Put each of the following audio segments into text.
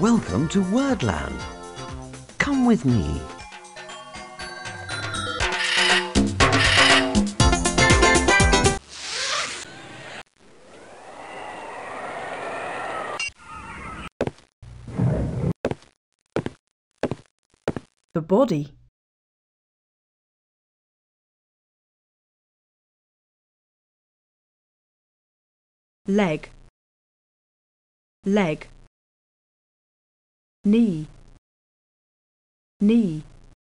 Welcome to Wordland. Come with me. The body. Leg. Leg. Knee. Knee.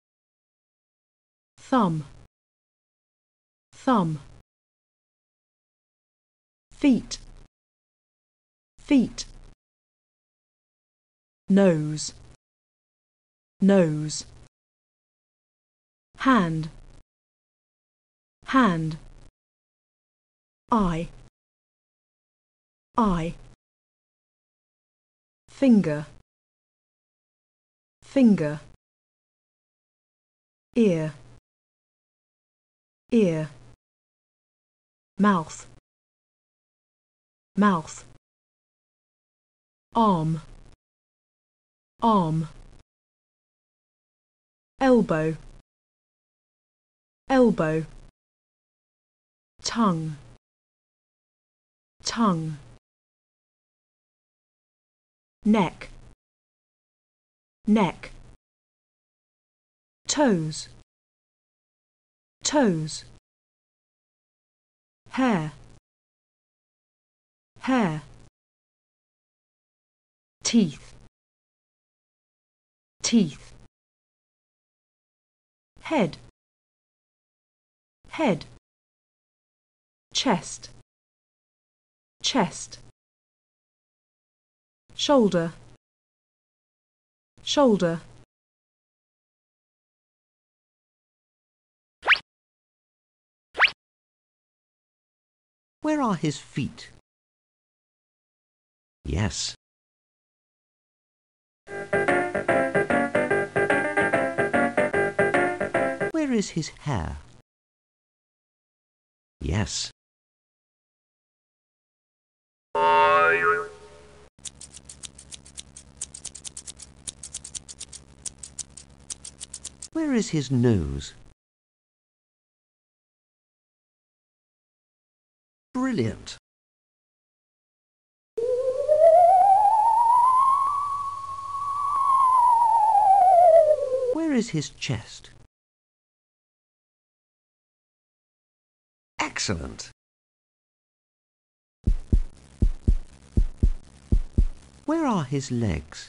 Thumb. Thumb. Feet. Feet. Nose. Nose. Hand. Hand. Eye. Eye. Finger. Finger. Ear. Ear. Mouth. Mouth. Arm. Arm. Elbow. Elbow. Tongue. Tongue. Neck. Neck. Toes. Toes. Hair. Hair. Teeth. Teeth. Head. Head. Chest. Chest. Shoulder. Shoulder. Where are his feet? Yes. Where is his hair? Yes. Where is his nose? Brilliant! Where is his chest? Excellent! Where are his legs?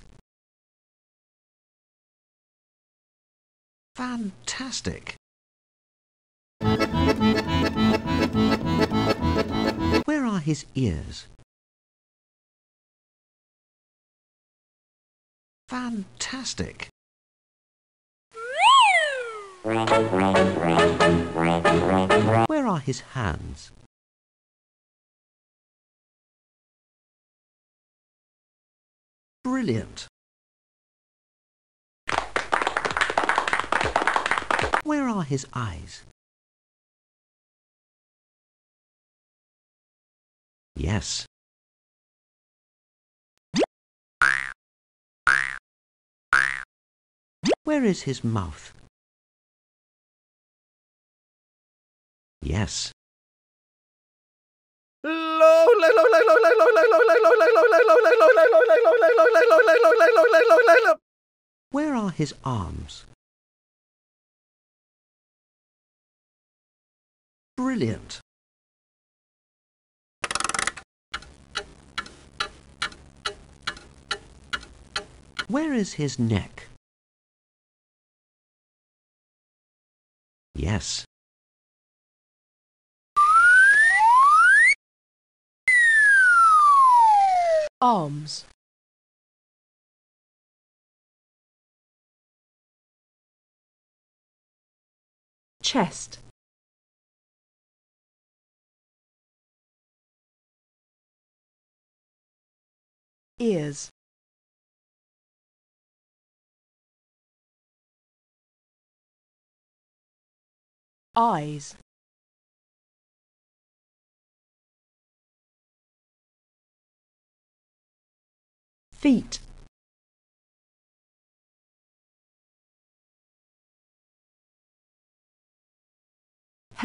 Fantastic! Where are his ears? Fantastic! Where are his hands? Brilliant! Where are his eyes? Yes. Where is his mouth? Yes. Where are his arms? Brilliant! Where is his neck? Yes. Arms. Chest. Ears. Eyes. Feet.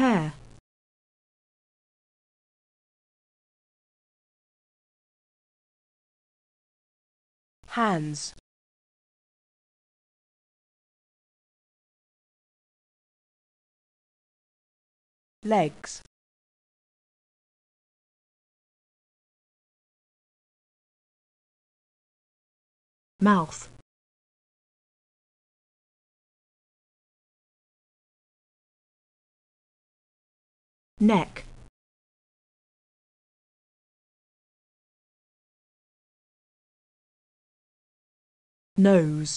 hair, hands, legs, mouth, neck, nose,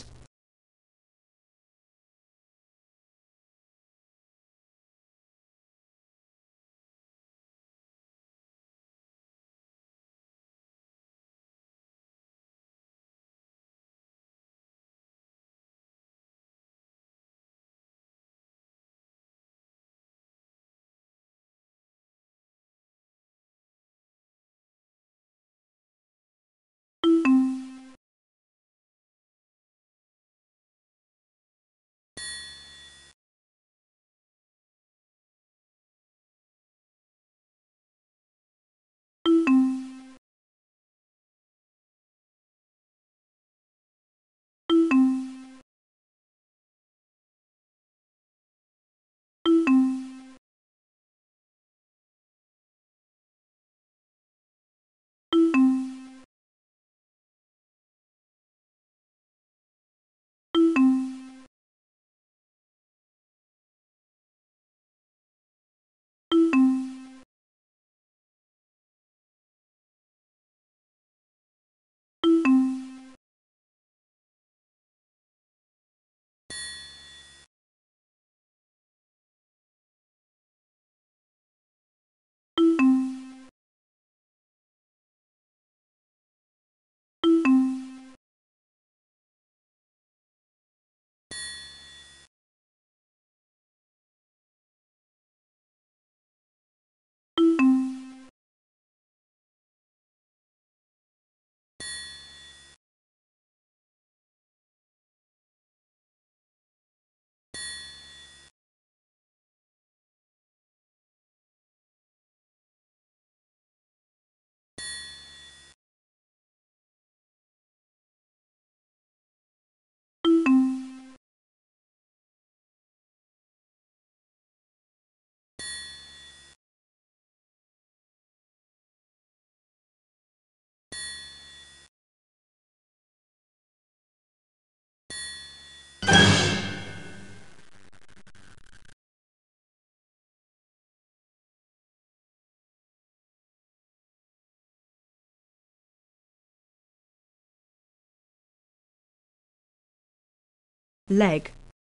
leg,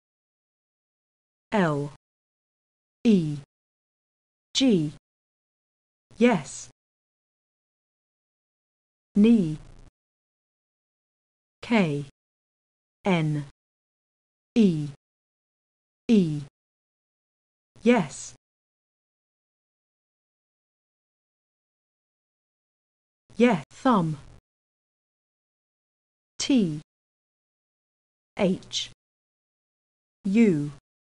L, E, G, yes, knee, K, N, E, E, yes, yes, thumb, T, H, U,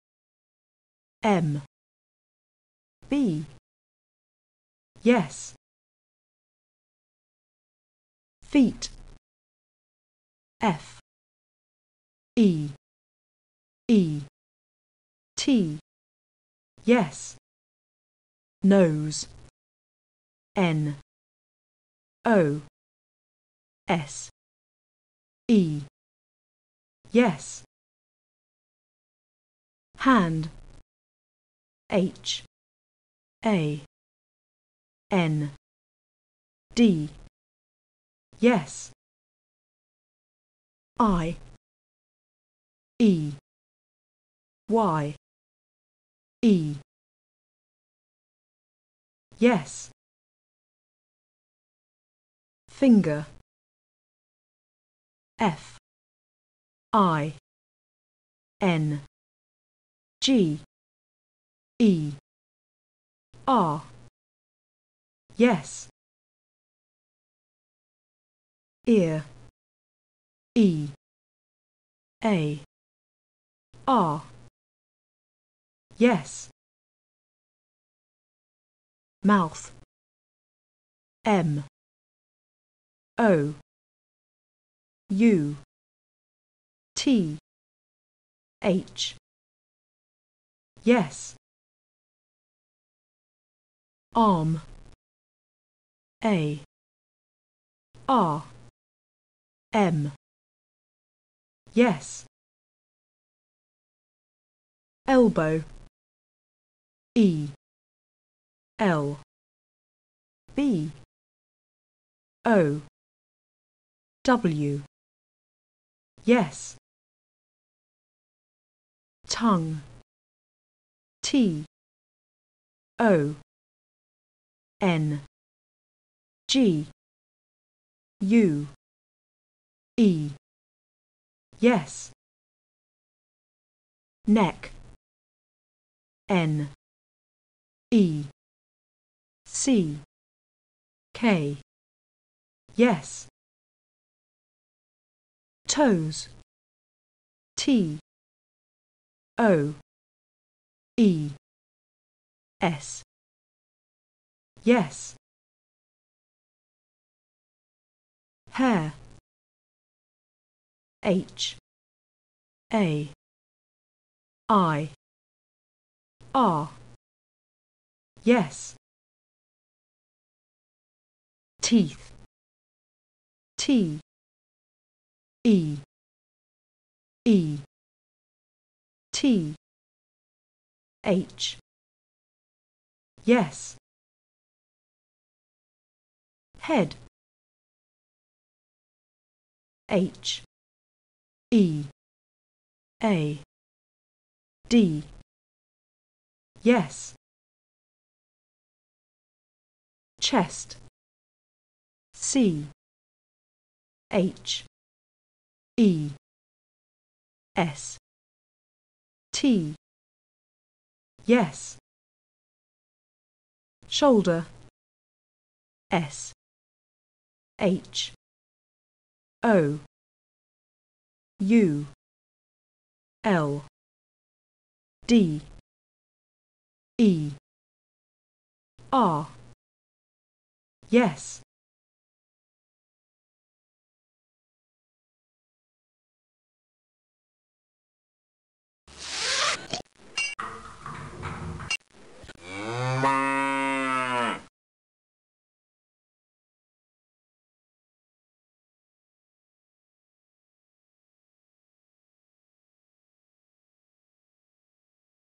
M, B, yes, feet, F, E, E, T, yes, nose, N, O, S, E, yes, hand, H, A, N, D, yes, I, E, Y, E, yes, finger, F, I, N, G, E, R, yes, ear, E, A, R, yes, mouth, M O U T H, yes. Arm, A R M, yes. Elbow, E L B O W, yes. Tongue, T O N G U E, yes. Neck, N E C K, yes. Toes, T O E S, yes. Hair, H A I R, yes. Teeth, T E E T H, yes. Head, H E A D, yes. Chest, C H E S T, yes. Shoulder, S H O U L D E R, yes.